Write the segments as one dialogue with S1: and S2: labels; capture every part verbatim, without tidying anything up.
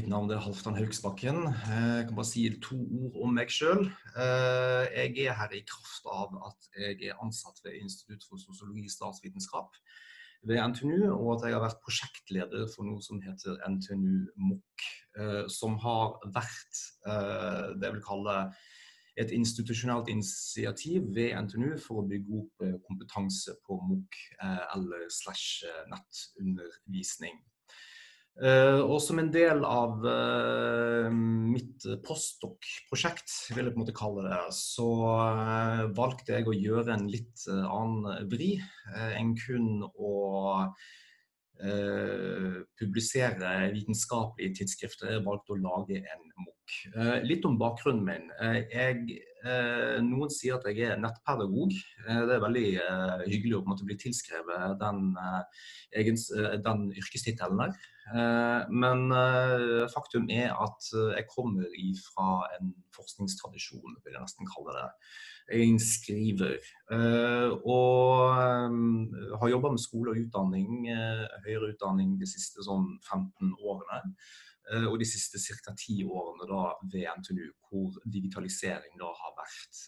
S1: navn er Halvdan Hauksbakken. Jeg kan bare si to ord om meg selv. Jeg er her i kraft av at jeg er ansatt ved Institutt for sosiologi og statsvitenskap ved N T N U, og at jeg har vært prosjektleder for noe som heter N T N U MOOC, som har vært det jeg vil kalle et institusjonelt initiativ ved N T N U for å bygge opp kompetanse på MOOC eller slash nettundervisning. Uh, og som en del av uh, mitt postdoc-prosjekt, vil jeg på en måte kalle det, så uh, valgte jeg å gjøre en litt uh, annen vri uh, enn kun å uh, publisere vitenskapelige tidsskrifter. Jeg valgte å lage en MOOC. Uh, litt om bakgrunnen min. Uh, jeg, uh, noen sier at jeg er nettpedagog. Uh, det er veldig uh, hyggelig å på en måte bli tilskrevet den, uh, egens, uh, den yrkestittelen der. Men faktum er at jeg kommer fra en forskningstradisjon, vil jeg nesten kalle det. Jeg er en skriver, og har jobbet med skole og utdanning, høyere utdanning de siste sånn femten årene, og de siste cirka ti årene da ved N T N U, hvor digitalisering da har vært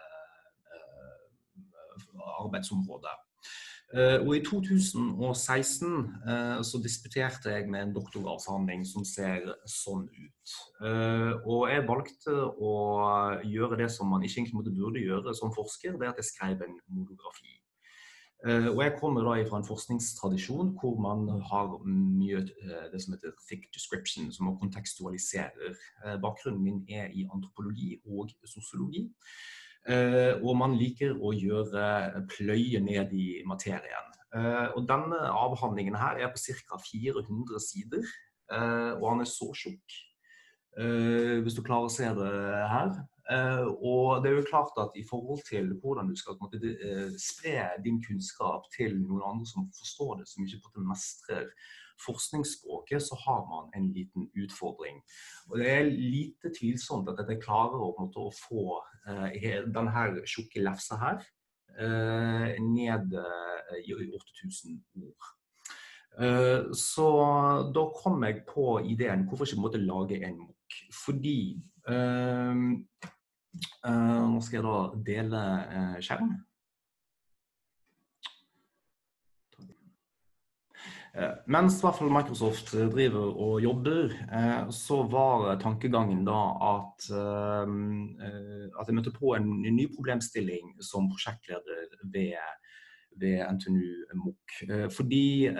S1: arbeidsområdet. Uh, og i to tusen og seksten uh, så disputerte jeg med en doktorgradsavhandling som ser sånn ut. Uh, og jeg valgte å gjøre det som man ikke egentlig måtte burde gjøre som forsker, det er at jeg skrev en monografi. Uh, og jeg kommer da fra en forskningstradisjon hvor man har mye uh, det som heter thick description, som man kontekstualiserer. Uh, bakgrunnen min er i antropologi og sosiologi. Uh, og man liker å gjøre pløye ned i materien. Uh, og denne avhandlingen her er på cirka fire hundre sider, uh, og han er så tjukk, uh, hvis du klarer å se det her. Uh, og det er jo klart at i forhold til hvordan du skal på en måte, uh, spre din kunnskap til noen andre som forstår det, som ikke på en måte mestrer forskningsspråket, så har man en liten utfordring. Og det er lite tvilsomt at jeg klarer å, på en måte, å få uh, denne her tjukke lefsa her uh, ned uh, i åtte tusen ord. Uh, så da kom jeg på ideen, hvorfor ikke måtte lage en MOOC? Fordi, uh, uh, nå skal jeg da dele uh, skjerm. Mens i hvert fall Microsoft driver og jobber, så var tankegangen da at, at jeg møtte på en ny problemstilling som prosjektleder ved, ved N T N U MOOC. Fordi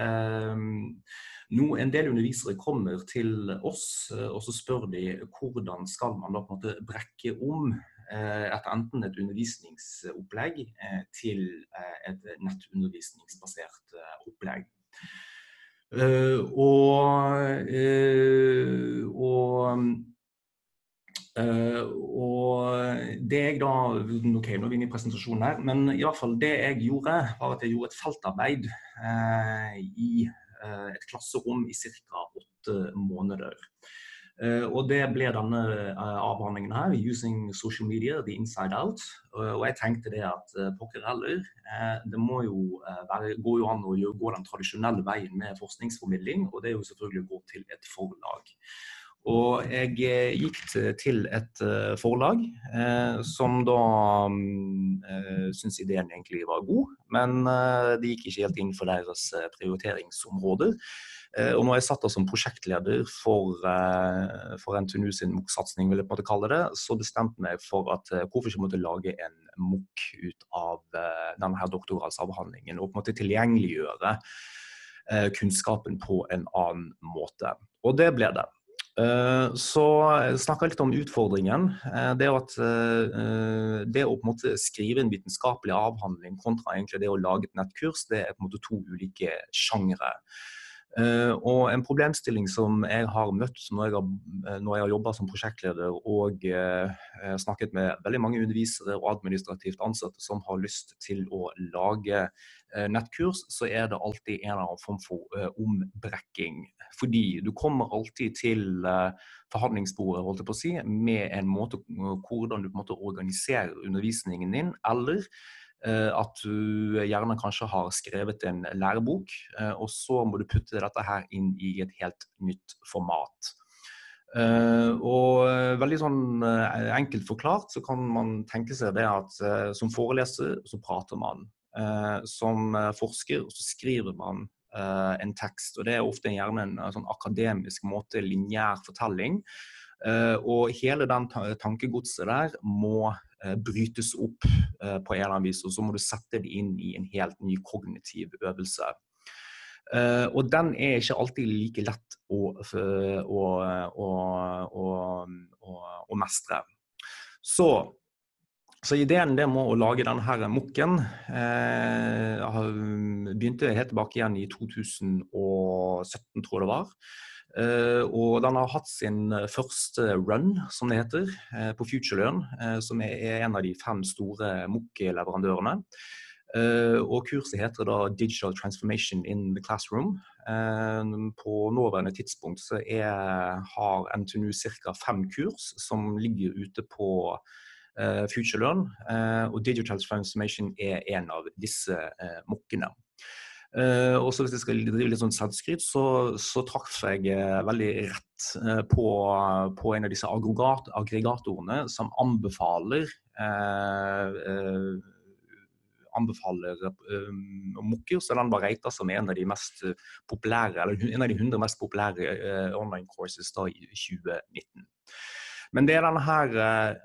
S1: nå en del undervisere kommer til oss, og så spør de hvordan skal man da på en måte brekke om etter enten et undervisningsopplegg til et nettundervisningsbasert opplegg. Uh, og, uh, og, uh, og det jeg da, ok, nå er vi inne i presentasjonen her, men i hvert fall det jeg gjorde var at jeg gjorde et feltarbeid uh, i uh, et klasserom i cirka åtte måneder. Uh, og det ble denne uh, avhandlingen her, Using Social Media, The Inside Out, uh, og jeg tenkte det at uh, pokker heller, uh, det må jo uh, være, gå jo an å gjøre, gå den tradisjonelle veien med forskningsformidling, og det er jo selvfølgelig å gå til et forlag. Og jeg uh, gikk til et uh, forlag uh, som da um, uh, synes ideen egentlig var god, men uh, det gikk ikke helt inn for deres uh, prioriteringsområder. Og når jeg satt da som prosjektleder for, for N T N U sin MOOC-satsing, vil jeg på en måte kalle det, så bestemte meg for at hvorfor ikke måtte lage en MOOC ut av denne her doktorgradsavhandlingen, og på en måte tilgjengeliggjøre kunnskapen på en annen måte. Og det ble det. Så jeg snakket litt om utfordringen. Det er at det å på en måte skrive en vitenskapelig avhandling kontra egentlig det å lage et nettkurs, det er på en måte to ulike sjangere. Uh, og en problemstilling som jeg har møtt når jeg har, når jeg har jobbet som prosjektleder og uh, snakket med veldig mange undervisere og administrativt ansatte som har lyst til å lage uh, nettkurs, så er det alltid en eller annen form for uh, ombrekking. Fordi du kommer alltid til uh, forhandlingsbordet, holdt jeg på å si, med en måte hvordan du på en måte organiserer undervisningen din, eller at du gjerne kanskje har skrevet en lærebok, og så må du putte dette her inn i et helt nytt format. Uh, og veldig sånn uh, enkelt forklart så kan man tenke seg det at uh, som foreleser så prater man, uh, som uh, forsker så skriver man uh, en tekst, og det er ofte gjerne en uh, sånn akademisk måte, lineær fortelling, uh, og hele den ta tankegodset der må uh, brytes opp uh, på en eller annen vis, og så må du sette det inn i en helt ny kognitiv øvelse. Uh, og den er ikke alltid like lett å, å, å, å, å, å mestre. Så, så ideen det må å lage denne her mokken uh, begynte helt tilbake igjen i to tusen og sytten, tror jeg det var. Uh, og den har hatt sin første run, som det heter, uh, på FutureLearn, uh, som er en av de fem store mokk-leverandørene. Uh, og kurset heter da Digital Transformation in the Classroom. Uh, på nåværende tidspunkt så er, har N T N U cirka fem kurs som ligger ute på uh, FutureLearn, uh, og Digital Transformation er en av disse uh, mokkene. Uh, og så hvis jeg skal drive litt sånn selvskryt, så, så traff jeg uh, veldig rett uh, på, på en av disse aggregat aggregatorene som anbefaler uh, uh, anbefaler um, mokker, så den var ratet som en av de mest populære, eller en av de hundre mest populære uh, online courses da i tjue nitten. Men det er denne her,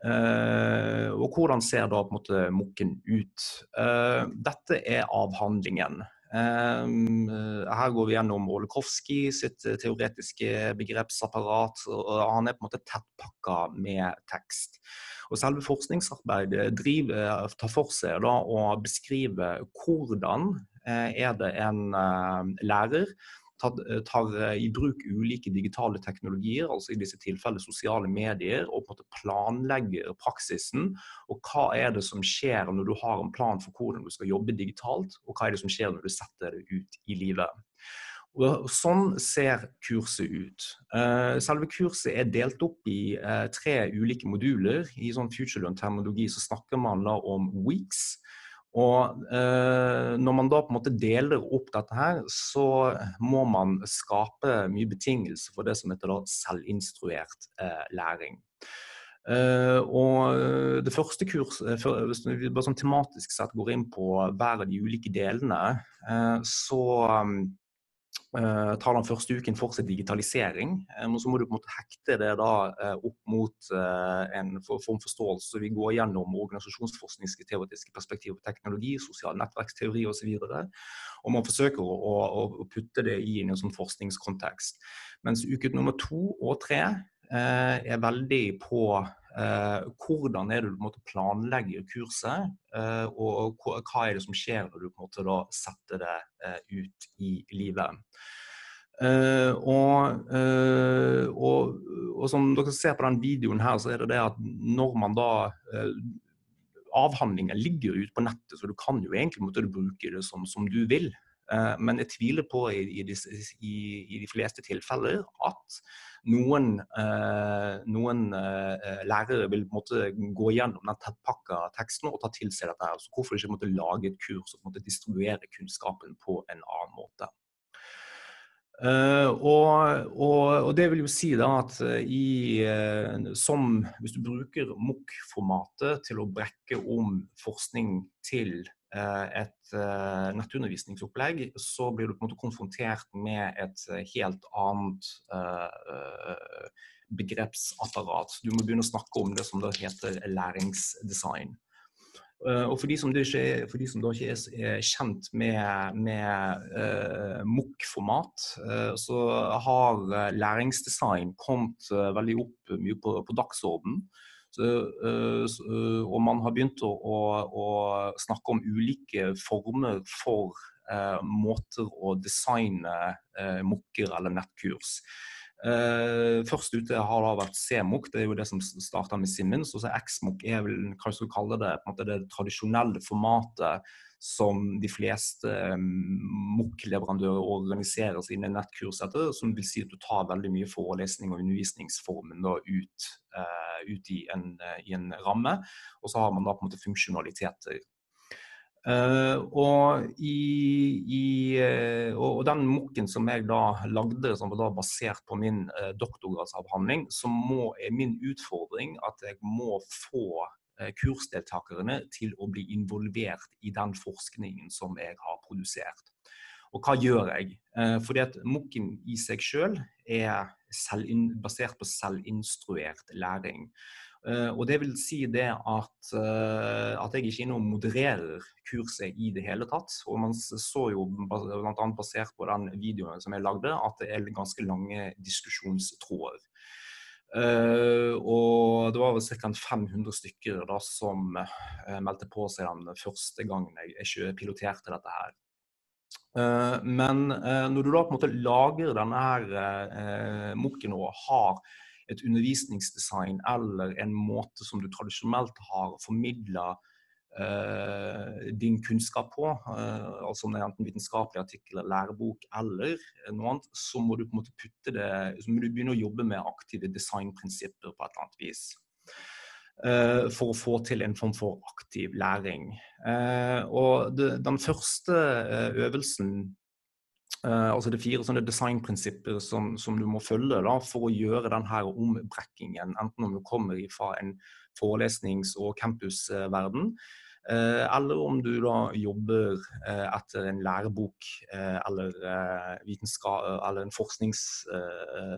S1: uh, og hvordan ser da på en måte mokken ut? Uh, dette er avhandlingen. Um, uh, her går vi gjennom Olekowski sitt teoretiske begrepsapparat, og han er på en måte tettpakket med tekst. Og selve forskningsarbeidet driver, tar for seg da, å beskrive hvordan eh, er det en eh, lærer tar, tar i bruk ulike digitale teknologier, altså i disse tilfellene sosiale medier, og på en måte planlegger praksisen, og hva er det som skjer når du har en plan for hvordan du skal jobbe digitalt, og hva er det som skjer når du setter det ut i livet. Og sånn ser kurset ut. Selve kurset er delt opp i tre ulike moduler. I sånn FutureLearn-terminologi så snakker man da om weeks. Og når man da på en måte deler opp dette her, så må man skape mye betingelser for det som heter da selvinstruert læring. Uh, og det første kurs, for, hvis vi bare sånn tematisk sett går inn på hver av de ulike delene, uh, så um, Uh, tar den første uken for seg digitalisering, um, og så må du på en måte hekte det da uh, opp mot uh, en form for forståelse, så vi går gjennom organisasjonsforskningske teoretiske perspektiv på teknologi, sosial nettverksteori og så videre, og man forsøker å, å, å putte det i en sånn forskningskontekst. Mens uke nummer to og tre uh, er veldig på uh, hvordan er det du på en måte planlegger kurset, uh, og, og hva er det som skjer når du på en måte da setter det uh, ut i livet. Uh, og, uh, og, og som dere ser på den videoen her, så er det det at når man da uh, avhandlinger ligger ut på nettet, så du kan jo egentlig måtte du bruke det som, som du vil. Uh, men jeg tviler på i, i, de, i, i de fleste tilfeller at noen, uh, noen uh, lærere vil på en måte gå gjennom den tettpakka teksten og ta til seg dette her. Så hvorfor ikke måtte lage et kurs og måtte distribuere kunnskapen på en annen måte? Uh, og, og, og det vil jo si da at uh, i, uh, som, hvis du bruker mokk-formatet til å brekke om forskning til uh, et uh, nettundervisningsopplegg, så blir du på en måte konfrontert med et helt annet uh, begrepsapparat. Du må begynne å snakke om det som da heter læringsdesign. Og for de som, ikke, for de som da ikke er kjent med, med uh, mokk-format, uh, så har læringsdesign kommet uh, veldig opp mye på, på dagsorden. Så, uh, så, uh, og man har begynt å, å, å snakke om ulike former for uh, måter å designe uh, mokker eller nettkurs. Uh, først ute har det vært C-mokk, det er jo det som startet med Simmons, og så X-mokk er vel, kanskje du kaller det, på en måte det tradisjonelle formatet som de fleste um, mokk-leverandører organiserer sine nettkurs etter, som vil si at du tar veldig mye forelesning og undervisningsformen da ut, uh, ut i, en, uh, i en ramme, og så har man da på en måte funksjonaliteter. Uh, og, i, i, uh, og, og den mokken som jeg da lagde, som var da basert på min uh, doktorgradsavhandling, så må, er min utfordring at jeg må få uh, kursdeltakerne til å bli involvert i den forskningen som jeg har produsert. Og hva gjør jeg? Uh, fordi at mokken i seg selv er selv, basert på selvinstruert læring. Uh, og det vil si det at, uh, at jeg ikke er inne og modererer kurset i det hele tatt. Og man så jo blant annet basert på den videoen som jeg lagde, at det er ganske lange diskusjonstråder. Uh, og det var vel ca. fem hundre stykker da, som uh, meldte på seg den første gangen jeg, jeg piloterte dette her. Uh, men uh, når du da på en måte lager denne her uh, mokken og har et undervisningsdesign eller en måte som du tradisjonelt har formidlet uh, din kunnskap på, uh, altså om det er enten vitenskapelig artikkel, lærebok eller noe annet, så må du på en måte putte det, så må du begynne å jobbe med aktive designprinsipper på et eller annet vis. Uh, for å få til en form for aktiv læring. Uh, og det, den første uh, øvelsen, uh, altså det fire sånne designprinsipper som, som du må følge da, for å gjøre denne ombrekkingen, enten om du kommer fra en forelesnings- og campusverden, uh, eller om du da jobber uh, etter en lærebok uh, eller, uh, vitenskap, eller en forskningssjanger,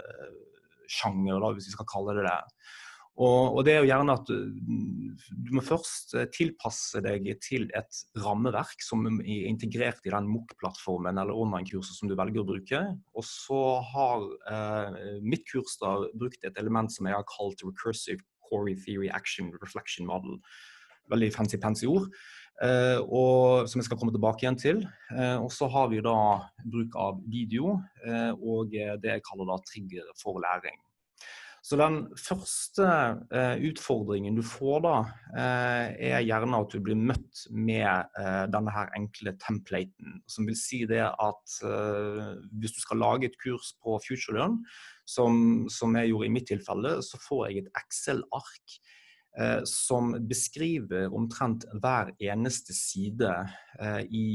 S1: uh, da, hvis vi skal kalle det det. Og, og det er jo gjerne at du, du må først tilpasse deg til et rammeverk som er integrert i den MOOC-plattformen eller online-kurset som du velger å bruke. Og så har eh, mitt kurs da brukt et element som jeg har kalt Recursive Query Theory Action Reflection Model. Veldig fancy-fancy ord, eh, og, som jeg skal komme tilbake igjen til. Eh, og så har vi da bruk av video eh, og det jeg kaller da trigger for læring. Så den første eh, utfordringen du får da, eh, er gjerne at du blir møtt med eh, denne her enkle templaten, som vil si det at eh, hvis du skal lage et kurs på FutureLearn, som, som jeg gjorde i mitt tilfelle, så får jeg et Excel-ark eh, som beskriver omtrent hver eneste side eh, i,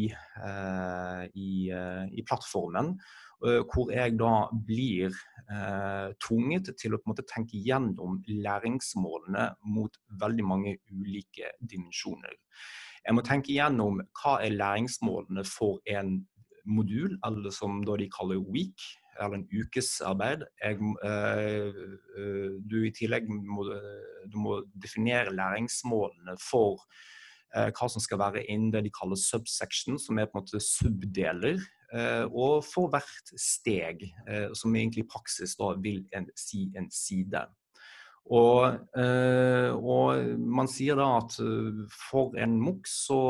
S1: eh, i, eh, i plattformen, hvor jeg da blir eh, tvunget til å på en måte tenke gjennom læringsmålene mot veldig mange ulike dimensjoner. Jeg må tenke gjennom hva er læringsmålene for en modul, eller som da de kaller week, eller en ukesarbeid. Jeg, eh, du i tillegg må, du må definere læringsmålene for eh, hva som skal være innen det de kaller subsection, som er på en måte subdeler, og for hvert steg, som egentlig i praksis da vil en, si en side. Og, og man sier da at for en MOOC så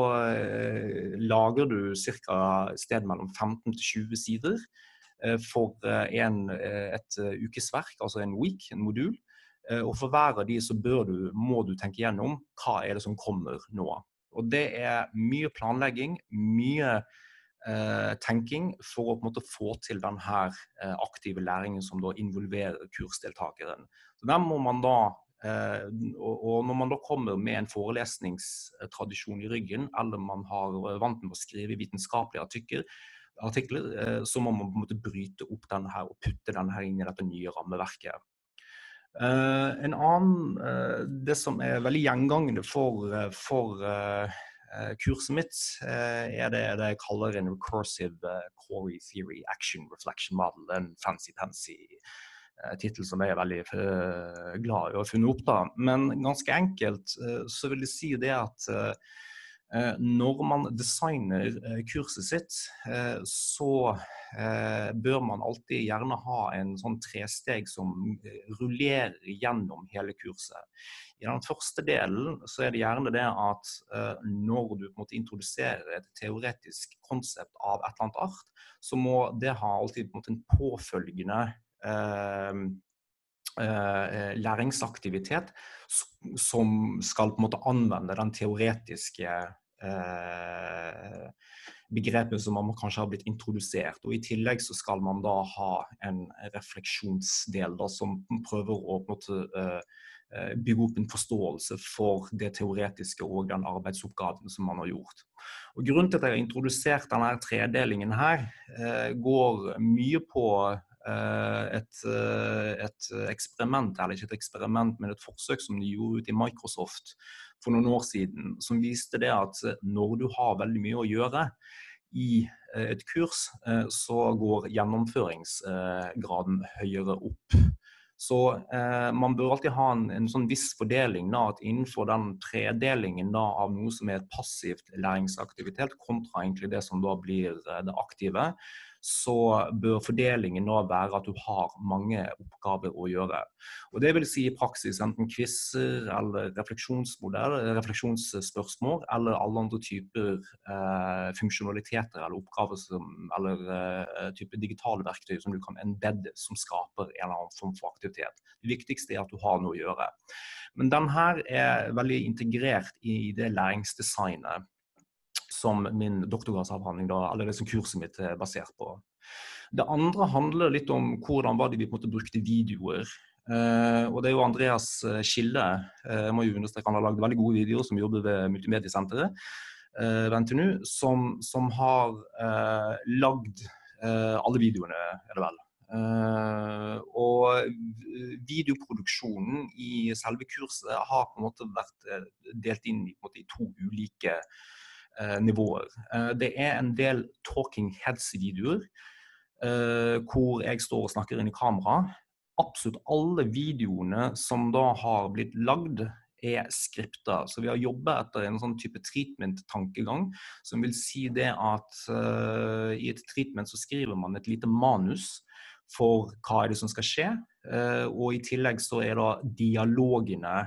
S1: lager du cirka et sted mellom femten til tjue sider for en, et ukesverk, altså en week, en modul. Og for hver av de så bør du, må du tenke gjennom hva er det som kommer nå. Og det er mye planlegging, mye Uh, tenking for å på en måte få til denne uh, aktive læringen som da involverer kursdeltakeren. Så der må man da, uh, og, og når man da kommer med en forelesningstradisjon i ryggen, eller man har vant med å skrive vitenskapelige artikler, artikler uh, så må man på en måte bryte opp denne her og putte denne her inn i dette nye rammeverket. Uh, en annen, uh, det som er veldig gjengangende for, uh, for uh, kurset mitt er det, det jeg kaller en Recursive Query Theory Action Reflection Model, en fancy-fancy titel som jeg er veldig glad i å ha funnet opp da. Men ganske enkelt så vil det si det at når man designer kurset sitt, så bør man alltid gjerne ha en sånn tresteg som rullerer gjennom hele kurset. I den første delen så er det gjerne det at når du på en måte introduserer et teoretisk konsept av et eller annet art, så må det ha alltid på en måte en påfølgende eh, Uh, læringsaktivitet som skal på en måte anvende den teoretiske uh, begrepet som man kanskje har blitt introdusert, og i tillegg så skal man da ha en refleksjonsdel da, som prøver å på en måte uh, bygge opp en forståelse for det teoretiske og den arbeidsoppgaven som man har gjort. Og grunnen til at jeg har introdusert denne tredelingen her, går mye på et, et eksperiment, eller ikke et eksperiment, men et forsøk som de gjorde ut i Microsoft for noen år siden, som viste det at når du har veldig mye å gjøre i et kurs, så går gjennomføringsgraden høyere opp. Så eh, man bør alltid ha en, en sånn viss fordeling da, at innenfor den tredelingen da, av noe som er et passivt læringsaktivitet kontra egentlig det som da blir det aktive, så bør fordelingen da være at du har mange oppgaver å gjøre. Og det vil si i praksis enten quizzer eller refleksjonsmodell, refleksjonsspørsmål eller alle andre typer eh, funksjonaliteter eller oppgaver som, eller eh, type digitale verktøy som du kan embedde som skaper en eller annen form for aktivitet. Det viktigste er at du har noe å gjøre. Men den her er veldig integrert i det læringsdesignet som min doktorgradsavhandling, da, eller det som kurset mitt er basert på. Det andre handler litt om hvordan var det vi på en måte brukte videoer. Uh, og det er jo Andreas Schille, uh, må jo understreke, han har laget veldig gode videoer som jobber ved Multimediesenteret, uh, ved N T N U, som, som har uh, lagd uh, alle videoene, er det vel. Uh, og videoproduksjonen i selve kurset har på en måte vært uh, delt inn i, på en måte, i to ulike nivåer. Det er en del talking heads-videoer, hvor jeg står og snakker inn i kamera. Absolutt alle videoene som da har blitt lagd er skriptet. Så vi har jobbet etter en sånn type treatment-tankegang, som vil si det at uh, i et treatment så skriver man et lite manus for hva er det som skal skje, uh, og i tillegg så er da dialogene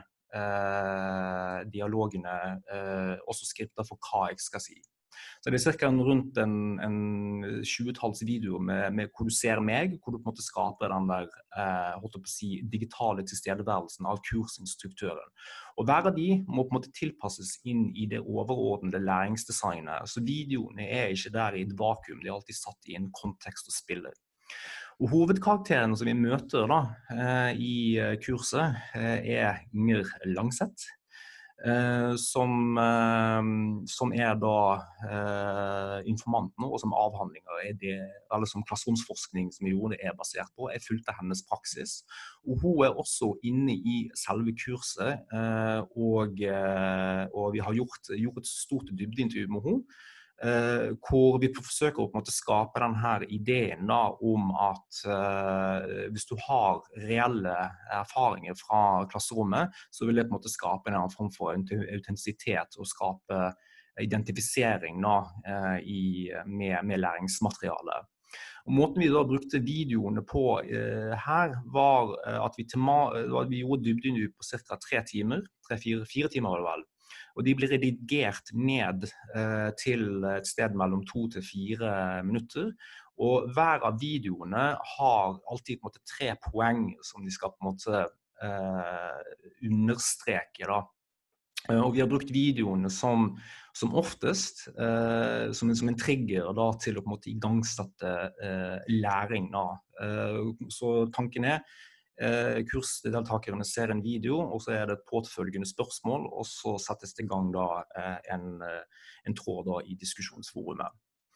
S1: Eh, dialogene eh, også skripter for hva jeg skal si. Så det er cirka rundt en, en tjue-talls video med, med hvor du ser meg, hvor du på en måte skaper den der eh, holdt jeg på å si, digitale tilstedeværelsen av kursinstruktøren. Og hver av de må på en måte tilpasses inn i det overordnede læringsdesignet. Så videoene er ikke der i et vakuum, de er alltid satt i en kontekst og spiller. Og hovedkarakteren som vi møter da, eh, i kurset eh, er Inger Langseth, eh, som, eh, som er da eh, informanten og som avhandlinger er det, eller som klasseromsforskning som vi gjorde er basert på. Jeg fulgte hennes praksis, og hun er også inne i selve kurset, eh, og, eh, og vi har gjort, gjort et stort dybdeintervju med henne, Uh, hvor vi forsøker å på en måte skape denne ideen da, om at uh, hvis du har reelle erfaringer fra klasserommet, så vil det på en måte skape en form for autentisitet og skape identifisering da, uh, i, med, med læringsmaterialet. Og måten vi da brukte videoene på uh, her var at vi, tema, vi gjorde dybden på cirka tre timer, tre, fire, fire timer var det vel. Og de blir redigert ned eh, til et sted mellom to til fire minutter. Og hver av videoene har alltid på en måte tre poeng som de skal på en måte eh, understreke da. Og vi har brukt videoene som, som oftest eh, som, som en trigger da, til å på en måte igangsette eh, læring da. Eh, så tanken er Eh, kursdeltakerne ser en video, og så er det et påfølgende spørsmål, og så settes det i gang da, eh, en, en tråd da, i diskusjonsforumet.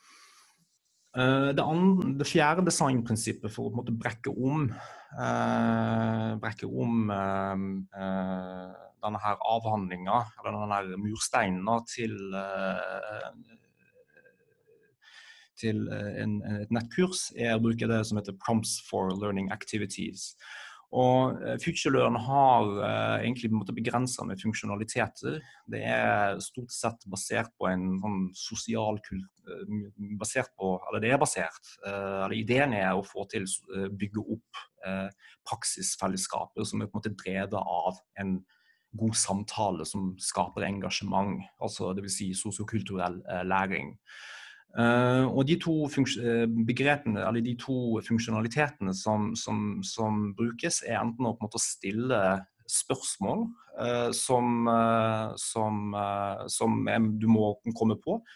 S1: Eh, det, andre, det fjerde designprinsippet for å på en måte brekke om, eh, brekke om eh, denne her avhandlinga, eller denne her mursteinen da, til eh, til en, et nettkurs er å bruke det som heter Prompts for Learning Activities. Og FutureLearn har uh, egentlig på en måte begrenset med funksjonaliteter. Det er stort sett basert på en sånn sosial kult, uh, basert på, eller det er basert, uh, eller ideen er å få til uh, bygge opp uh, praksisfellesskaper som er på en måte drevet av en god samtale som skaper engasjement, altså det vil si sosiokulturell uh, læring. Uh, og de to begrepene, eller de to funksjonalitetene som, som, som brukes er enten å på en måte stille spørsmål uh, som, uh, som, uh, som du må komme på,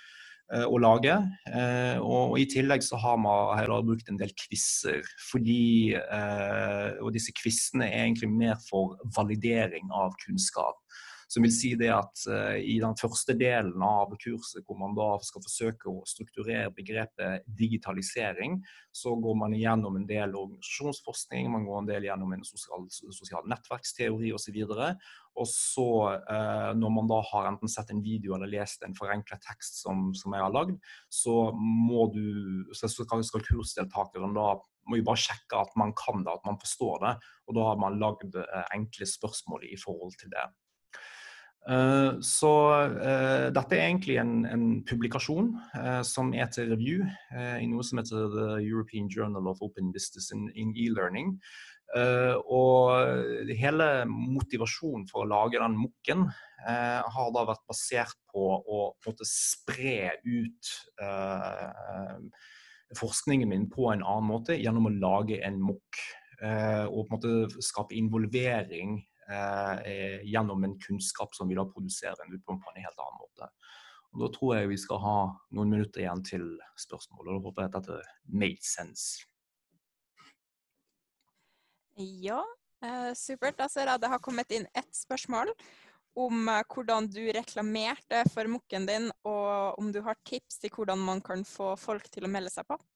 S1: å lage, og i tillegg så har man heller brukt en del quizzer, fordi, og disse quizene er egentlig mer for validering av kunnskap. Som vil si det at uh, i den første delen av kurset, hvor man da skal forsøke å strukturere begrepet digitalisering, så går man igjennom en del organisasjonsforskning, man går en del gjennom en sosial, sosial nettverksteori og så videre. Og så uh, når man da har enten sett en video eller lest en forenklet tekst som, som jeg har lagd, så må du, så skal, skal kursdeltakeren da må jo bare sjekke at man kan det, at man forstår det, og da har man lagd uh, enkle spørsmål i forhold til det. Uh, så uh, dette er egentlig en, en publikasjon uh, som er til review uh, i noe som heter The European Journal of Open Business in, in E-Learning. Uh, og hele motivasjonen for å lage den mokken uh, har da vært basert på å på en måte spre ut uh, forskningen min på en annen måte gjennom å lage en mokk uh, og på en måte skape involvering Eh, gjennom en kunnskap som vi da produserer en ut på en helt annen måte. Og da tror jeg vi skal ha noen minutter igjen til spørsmål, og da håper jeg at dette made sense.
S2: Ja, eh, supert. Da ser jeg det har kommet inn et spørsmål om eh, hvordan du reklamerte for mokken din, og om du har tips til hvordan man kan få folk til å melde seg på.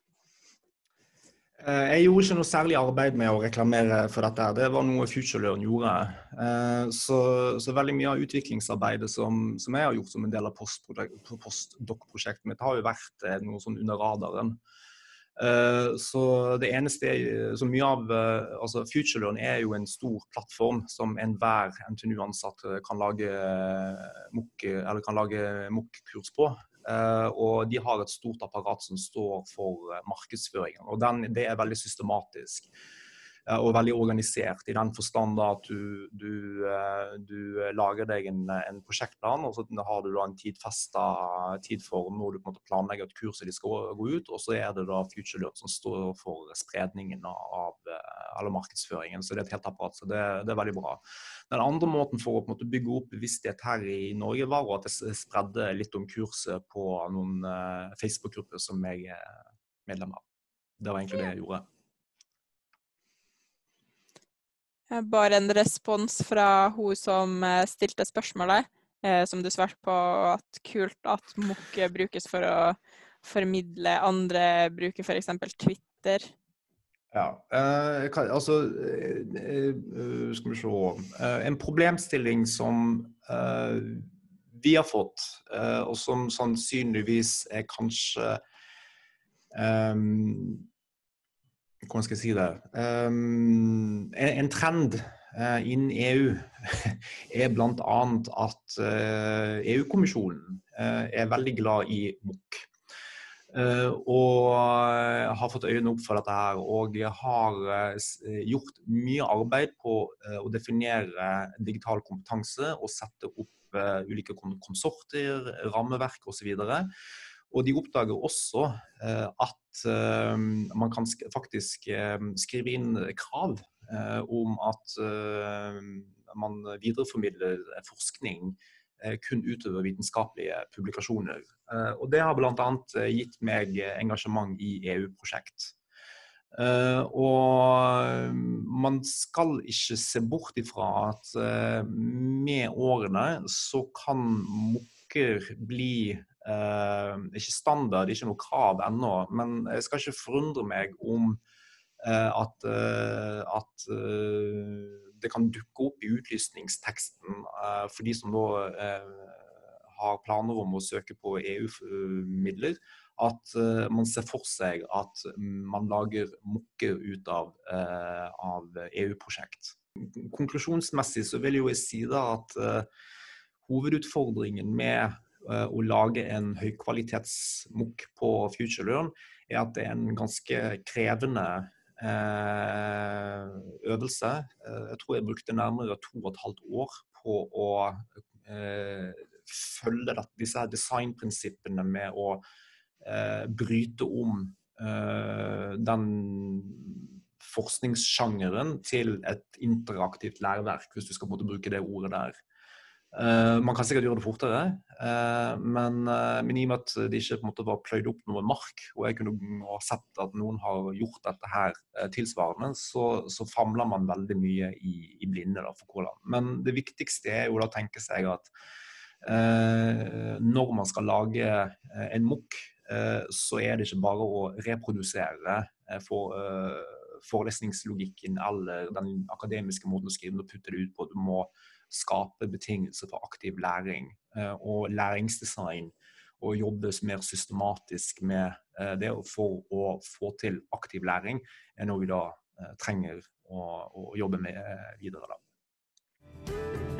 S1: Jeg gjorde ikke noe særlig arbeid med å reklamere for dette. Det var noe FutureLearn gjorde. Så, så veldig mye av utviklingsarbeidet som, som jeg har gjort som en del av postdoc-prosjektet mitt har jo vært noe sånn under radaren. Så det eneste, så mye av, altså FutureLearn er jo en stor plattform som enhver N T N U-ansatt kan lage mokk, eller kan lage mokk-kurs på. Uh, og de har et stort apparat som står for uh, markedsføringen, og den, det er veldig systematisk uh, og veldig organisert i den forstand at du, du, uh, du lager deg en, en prosjektplan, og så har du da en tidfestet tid for når du på en måte planlegger at kurset de skal gå ut, og så er det da FutureLearn som står for spredningen av uh, eller markedsføringen, så det er et helt apparat, så det, det er veldig bra. Den andre måten for å på en måte, bygge opp bevissthet her i Norge var at jeg spredde litt om kurset på noen uh, Facebook-grupper som jeg er medlem av. Det var egentlig det jeg gjorde.
S2: Bare en respons fra hun som stilte spørsmålet, eh, som du svarte på, at kult at mokk brukes for å formidle, andre bruker for eksempel Twitter.
S1: Ja, eh, altså, eh, skal vi se, eh, en problemstilling som eh, vi har fått, eh, og som sannsynligvis er kanskje, eh, hvordan skal jeg si det, eh, en, en trend eh, innen E U er blant annet at eh, E U-kommisjonen eh, er veldig glad i mokk. Uh, og har fått øynene opp for dette her, og har uh, gjort mye arbeid på uh, å definere digital kompetanse og sette opp uh, ulike konsorter, rammeverk og så videre. Og de oppdager også uh, at uh, man kan sk faktisk uh, skrive inn krav uh, om at uh, man videreformidler forskning kun utover vitenskapelige publikasjoner. Og det har blant annet gitt meg engasjement i E U-prosjekt. Og man skal ikke se bort ifra at med årene så kan mokker bli ikke standard, ikke noe krav ennå, men jeg skal ikke forundre meg om at, at det kan dukke opp i utlysningsteksten uh, for de som nå uh, har planer om å søke på E U-midler, at uh, man ser for seg at man lager mokker ut av, uh, av E U-prosjekt. Konklusjonsmessig så vil jo jeg si da at uh, hovedutfordringen med uh, å lage en høykvalitetsmokk på FutureLearn er at det er en ganske krevende øvelse. Jeg tror jeg brukte nærmere to og et halvt år på å eh, følge disse designprinsippene med å eh, bryte om eh, den forskningssjangeren til et interaktivt læreverk, hvis du skal måtte bruke det ordet der. Uh, man kan sikkert gjøre det fortere, uh, men, uh, men i og med at det ikke på en måte var pløyd opp noe mark, og jeg kunne ha sett at noen har gjort dette her uh, tilsvarende, så, så famler man veldig mye i, i blinde da, for hvordan. Men det viktigste er jo da å tenke seg at uh, når man skal lage uh, en mokk, uh, så er det ikke bare å reprodusere uh, for, uh, forelesningslogikken eller den akademiske måten å skrive og putte det ut på. Du må skape betingelser for aktiv læring og læringsdesign, og jobbes mer systematisk med det for å få til aktiv læring, er noe vi da trenger å, å jobbe med videre da.